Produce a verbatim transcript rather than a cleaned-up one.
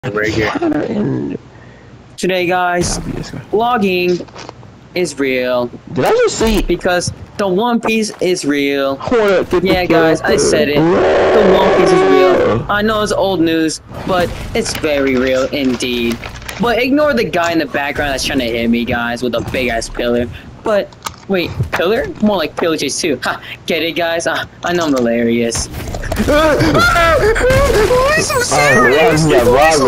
right here. Today, guys, vlogging is real. Did I just see? Because the One Piece is real. Yeah, guys, I said it. The One Piece is real. I know it's old news, but it's very real indeed. But ignore the guy in the background that's trying to hit me, guys, with a big ass pillar. But wait, pillar? More like pillages too. Ha! Get it, guys? Uh, I know I'm hilarious. Why so serious? Why so